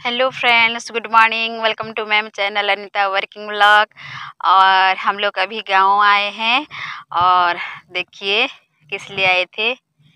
Hello friends, good morning. Welcome to my channel Anita working vlog. और हम लोग अभी गांव आए हैं और देखिए किस लिए आए थे।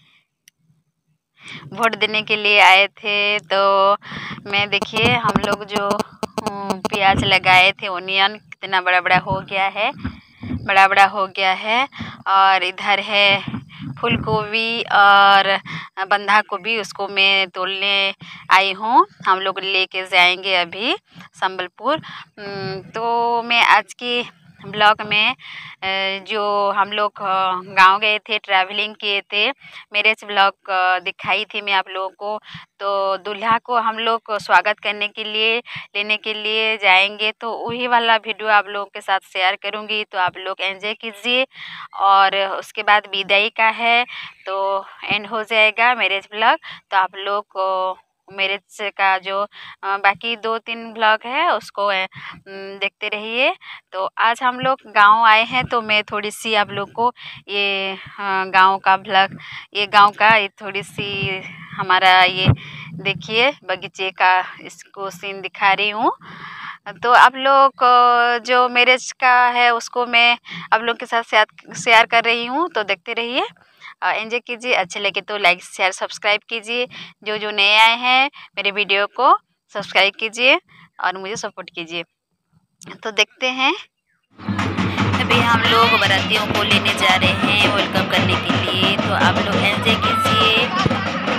वोट देने के लिए आए थे। तो मैं देखिए हम लोग जो प्याज लगाए थे, ओनियन कितना बड़ा बड़ा हो गया है, बड़ा बड़ा हो गया है। और इधर है फूल गोभी और बंधा गोभी, उसको मैं तोड़ने आई हूँ। हम लोग लेके जाएंगे अभी संबलपुर। तो मैं आज की ब्लॉग में जो हम लोग गांव गए थे, ट्रैवलिंग किए थे, मैरिज ब्लॉग दिखाई थी मैं आप लोगों को। तो दूल्हा को हम लोग स्वागत करने के लिए लेने के लिए जाएंगे, तो वही वाला वीडियो आप लोगों के साथ शेयर करूंगी। तो आप लोग एंजॉय कीजिए। और उसके बाद विदाई का है, तो एंड हो जाएगा मैरिज ब्लॉग। तो आप लोग को मैरिज का जो बाकी 2-3 ब्लॉग है उसको देखते रहिए। तो आज हम लोग गांव आए हैं, तो मैं थोड़ी सी आप लोग को ये गांव का ब्लॉग, ये गांव का ये थोड़ी सी हमारा ये देखिए बगीचे का इसको सीन दिखा रही हूँ। तो आप लोग जो मैरिज का है उसको मैं आप लोग के साथ शेयर कर रही हूँ, तो देखते रहिए, एंजॉय कीजिए। अच्छे लगे तो लाइक शेयर सब्सक्राइब कीजिए। जो जो नए आए हैं मेरे वीडियो को सब्सक्राइब कीजिए और मुझे सपोर्ट कीजिए। तो देखते हैं, अभी हम लोग बारातियों को लेने जा रहे हैं वेलकम करने के लिए। तो आप लोग एंजॉय कीजिए।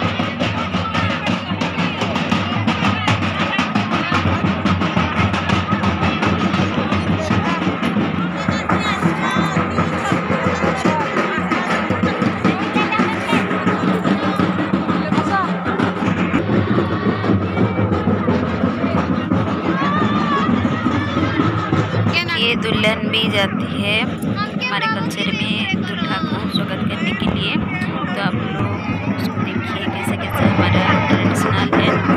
ये दुल्हन भी जाती है हमारे कल्चर में दूल्हा को स्वागत करने के लिए। तो आप लोग उसको देखिए कैसे कैसे हमारा ट्रेडिशनल है।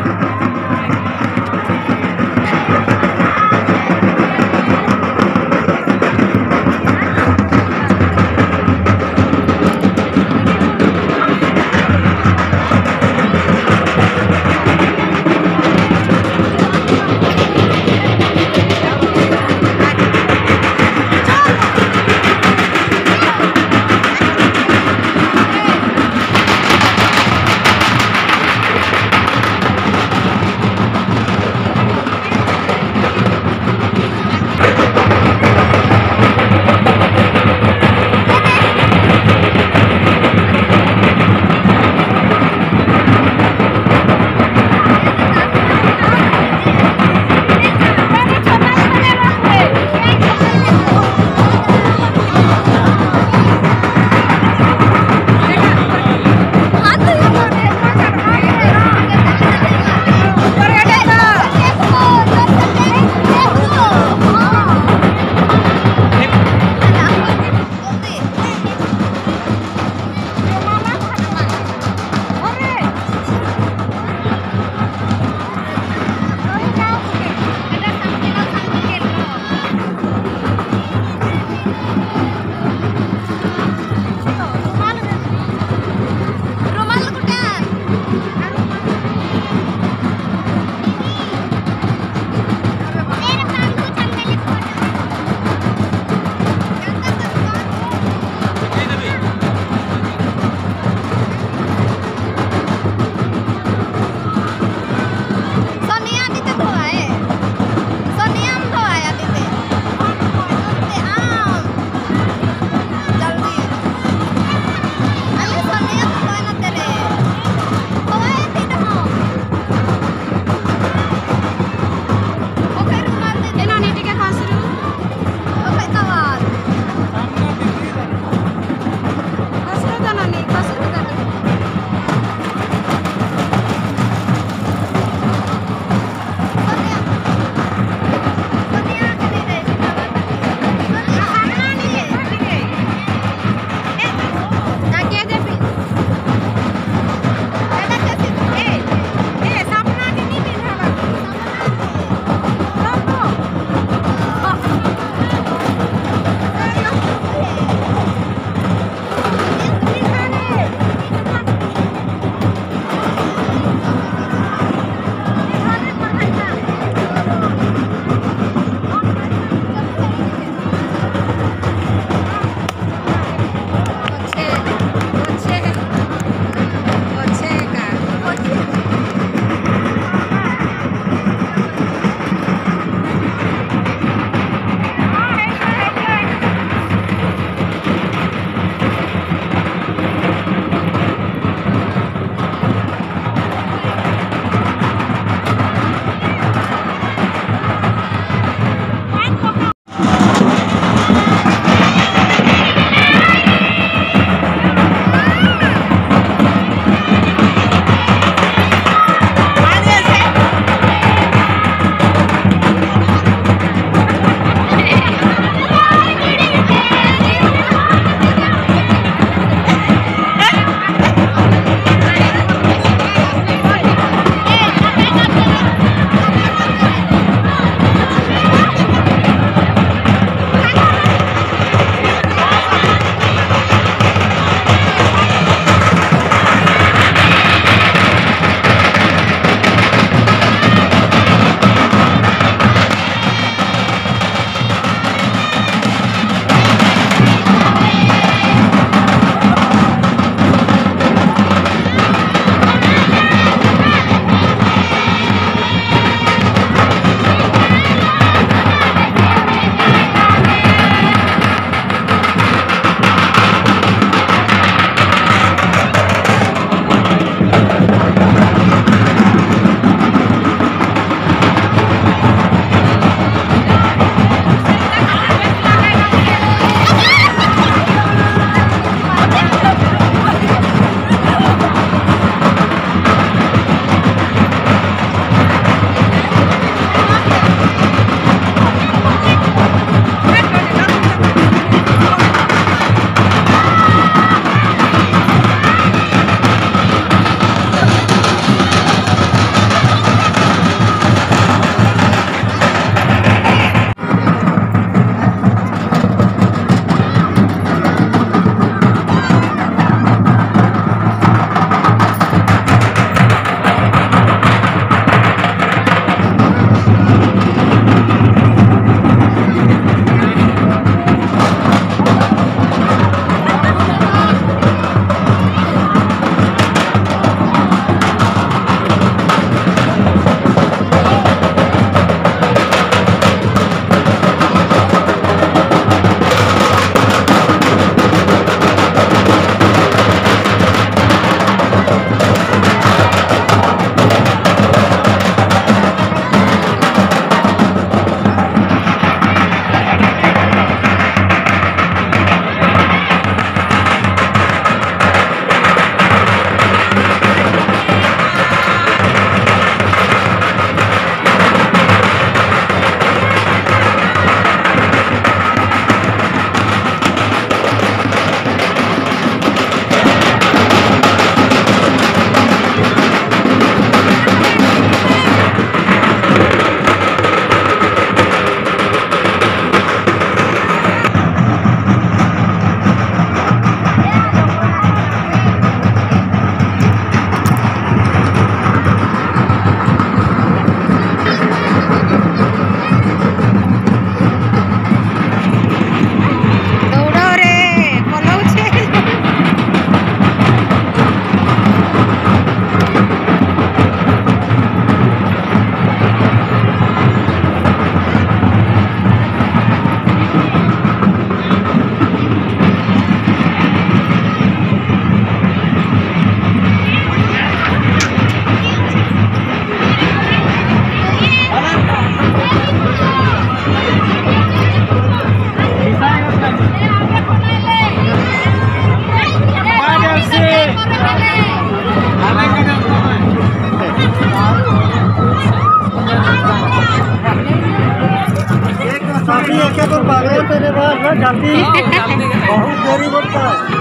जल्दी बहुत देरी होता है।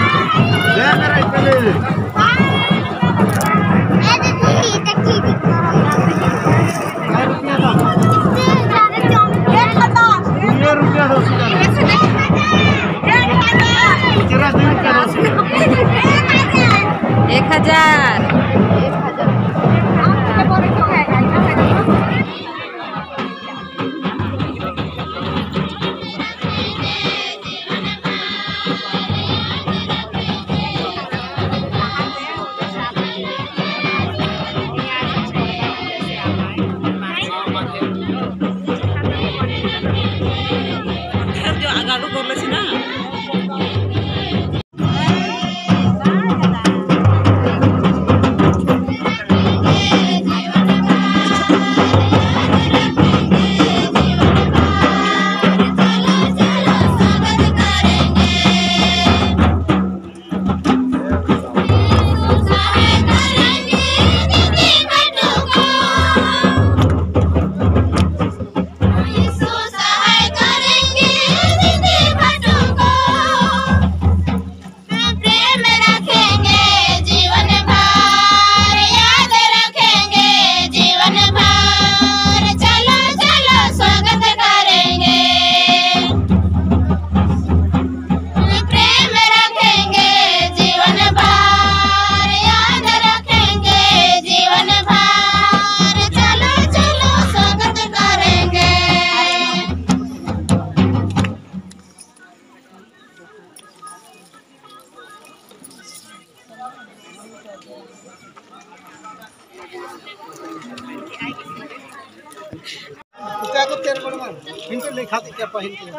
क्या को तेरे बड़ मान हिंटो नहीं खाती क्या पहिन के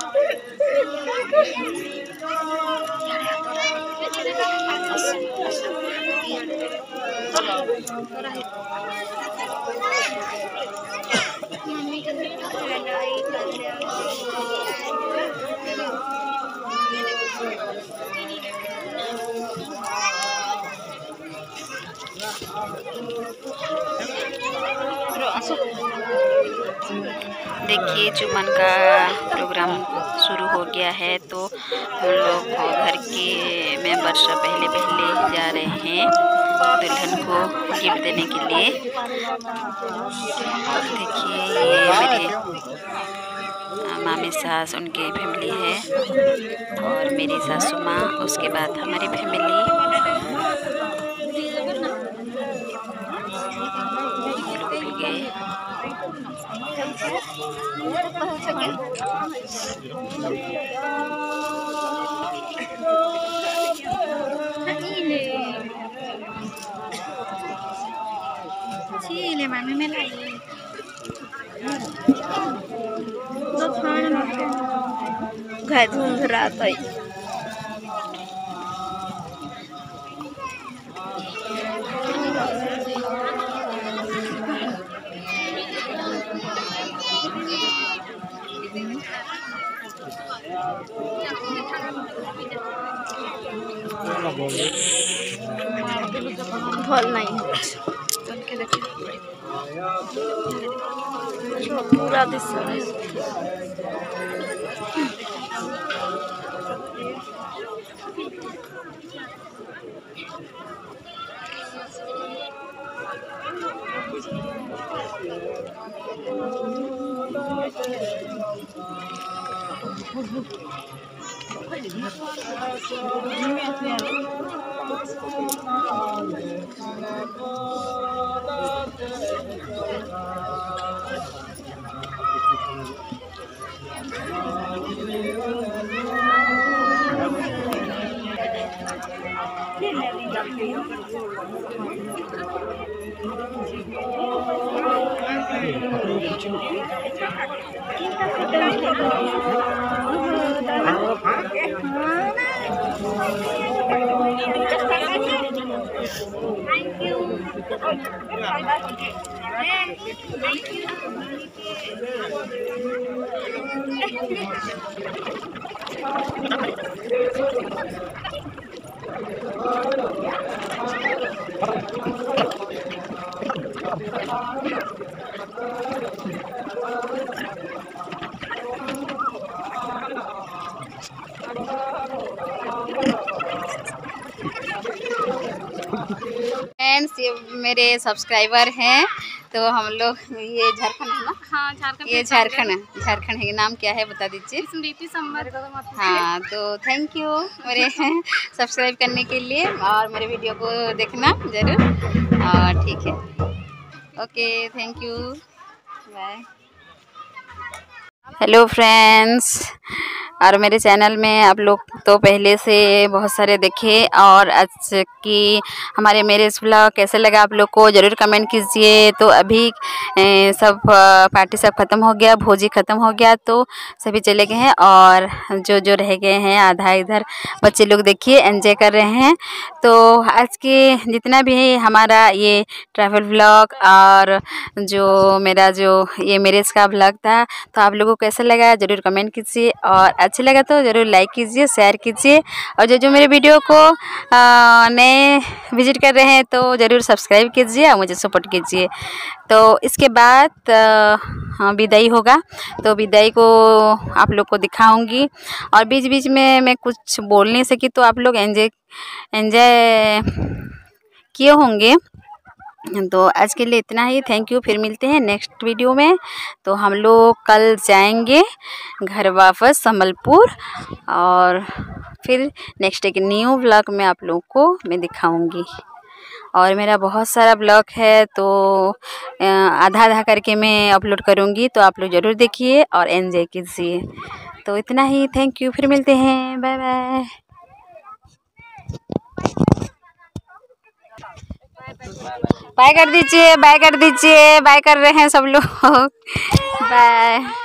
देखिए चुमन का प्रोग्राम शुरू हो गया है, तो हम लोग घर के मेंबर सब पहले जा रहे हैं दुल्हन को गिफ्ट देने के लिए। देखिए ये मेरे मामी सास उनकी फैमिली है और मेरी सासू माँ, उसके बाद हमारी family. Chile, mami me la घर धुंध रात है। भल नहीं पूरा दिस फ्रेंड्स, ये मेरे सब्सक्राइबर हैं। तो हम लोग ये झारखंड है ना? हाँ झारखंड। ये झारखंड है। नाम क्या है बता दीजिए। स्मृति संबर। हाँ, तो थैंक यू मेरे सब्सक्राइब करने के लिए और मेरे वीडियो को देखना ज़रूर। और ठीक है, okay, thank you, bye. Hello friends, और मेरे चैनल में आप लोग तो पहले से बहुत सारे देखे, और आज की हमारे मैरिज व्लॉग कैसे लगा आप लोग को ज़रूर कमेंट कीजिए। तो अभी सब पार्टी सब ख़त्म हो गया, भोजी ख़त्म हो गया, तो सभी चले गए हैं और जो रह गए हैं आधा इधर बच्चे लोग देखिए एंजॉय कर रहे हैं। तो आज के जितना भी है हमारा ये ट्रैवल व्लॉग और जो मेरा जो ये मैरिज का व्लॉग था, तो आप लोगों को कैसा लगा ज़रूर कमेंट कीजिए, और अच्छा लगा तो ज़रूर लाइक कीजिए, शेयर कीजिए, और जो मेरे वीडियो को नए विजिट कर रहे हैं तो ज़रूर सब्सक्राइब कीजिए और मुझे सपोर्ट कीजिए। तो इसके बाद विदाई होगा, तो विदाई को आप लोग को दिखाऊंगी, और बीच बीच में मैं कुछ बोल नहीं सकी, तो आप लोग एंजॉय किए होंगे। तो आज के लिए इतना ही, थैंक यू। फिर मिलते हैं नेक्स्ट वीडियो में। तो हम लोग कल जाएंगे घर वापस संबलपुर, और फिर नेक्स्ट एक न्यू व्लॉग में आप लोगों को मैं दिखाऊंगी। और मेरा बहुत सारा ब्लॉग है, तो आधा आधा करके मैं अपलोड करूंगी, तो आप लोग ज़रूर देखिए और एंजॉय कीजिए। तो इतना ही, थैंक यू। फिर मिलते हैं, बाय बाय। बाय कर दीजिए, बाय कर दीजिए, बाय कर रहे हैं सब लोग। बाय।